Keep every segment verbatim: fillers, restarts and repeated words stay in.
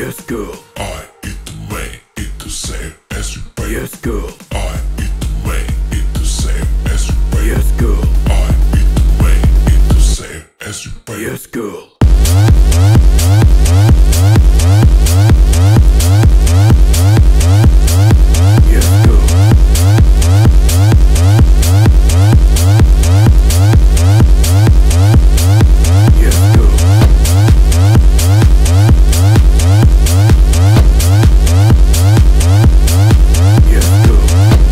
Yes, girl. I eat the man, eat the same as you, baby. Yes, girl. I eat the man, eat the same as you, baby. Yes, girl. I eat the man, eat the same as you, baby. Yes, girl. Yes, girl. Yes, girl. Yes, girl.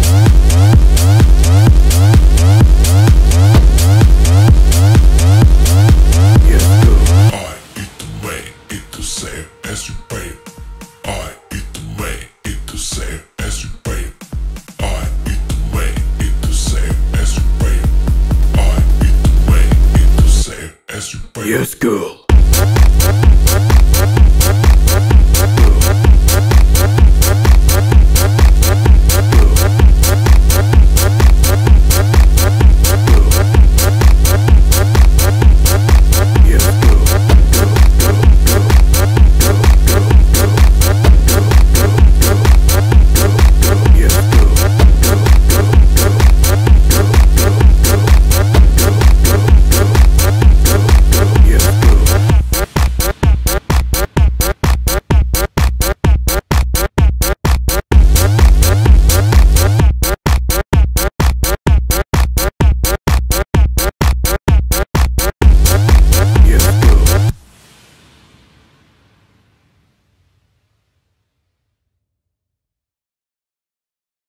Yes, girl. I eat the man, eat the same as you, baby. I eat the man, eat the same as you, baby. I eat the man, eat the same as you, baby. I eat the man, eat the same as you, baby. Yes, girl.